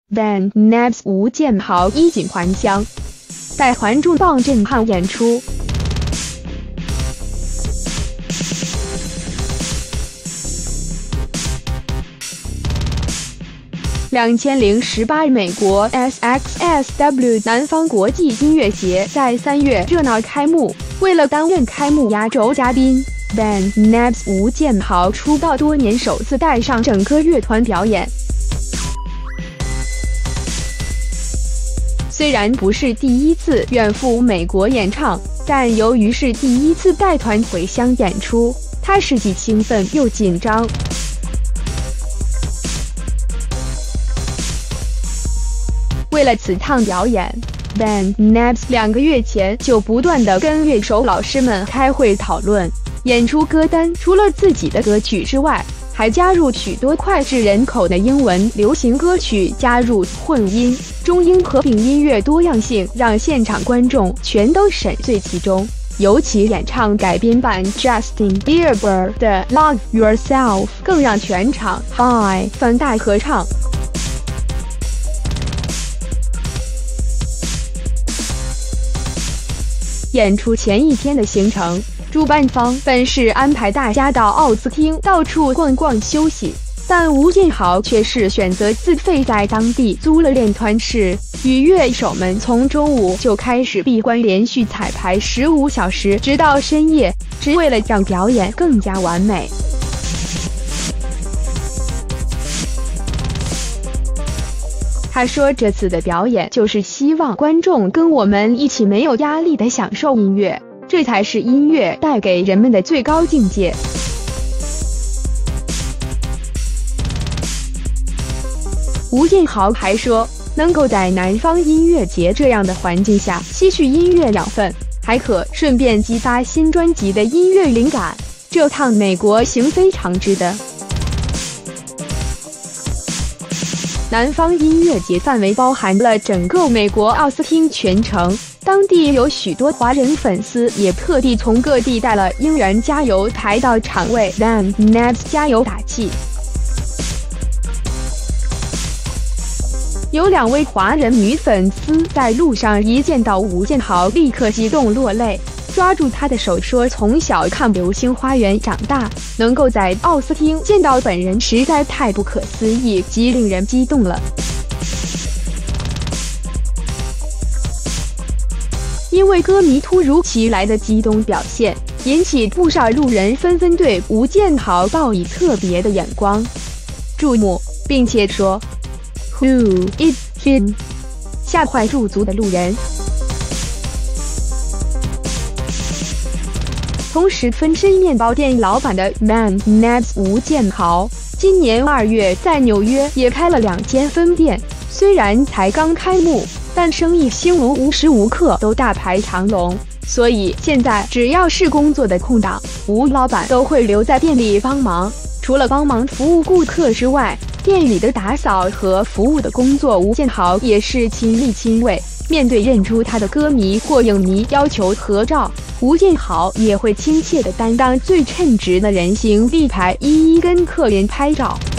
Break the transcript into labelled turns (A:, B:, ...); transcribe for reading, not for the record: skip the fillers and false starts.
A: band Ness 吴建豪衣锦还乡，带团重磅震撼演出。2018美国 S.H.E 南方国际音乐节在3月热闹开幕。为了担任开幕压轴嘉宾 ，band Ness 吴建豪出道多年首次带上整个乐团表演。虽然不是第一次远赴美国演唱，但由于是第一次带团回乡演出，他是既兴奋又紧张。为了此趟表演 ，band Ness 2个月前就不断地跟乐手老师们开会讨论演出歌单，除了自己的歌曲之外，还加入许多脍炙人口的英文流行歌曲，加入混音、中英合并，音乐多样性让现场观众全都沉醉其中。尤其演唱改编版 Justin Bieber 的 Love Yourself 更让全场 High 翻大合唱。演出前一天的行程，主办方本是安排大家到奥斯汀到处逛逛休息，但吴建豪却是选择自费在当地租了练团室，与乐手们从中午就开始闭关，连续彩排15小时，直到深夜，只为了让表演更加完美。他说这次的表演就是希望观众跟我们一起没有压力地享受音乐，这才是音乐带给人们的最高境界。吴建豪还说，能够在南方音乐节这样的环境下吸取音乐养分，还可顺便激发新专辑的音乐灵感，这趟美国行非常值得。南方音乐节范围包含了整个美国奥斯汀全城，当地有许多华人粉丝也特地从各地带了应援加油牌到场为 band Ness 加油打气。有2位华人女粉丝在路上一见到吴建豪立刻激动落泪，抓住他的手说从小看流星花园长大，能够在奥斯汀见到本人实在太不可思议，极令人激动了。因为歌迷突如其来的激动表现，引起不少路人纷纷对吴建豪报以特别的眼光注目，并且说 Who is he？ 吓坏驻足的路人。同时，分身面包店老板的 band Ness 吴建豪，今年2月在纽约也开了2间分店。虽然才刚开幕，但生意兴隆，无时无刻都大排长龙。所以现在只要是工作的空档，吴老板都会留在店里帮忙。除了帮忙服务顾客之外，店里的打扫和服务的工作，吴建豪也是亲力亲为。面对认出他的歌迷或影迷要求合照，吴建豪也会亲切地担当最称职的人形立牌，一一跟客人拍照。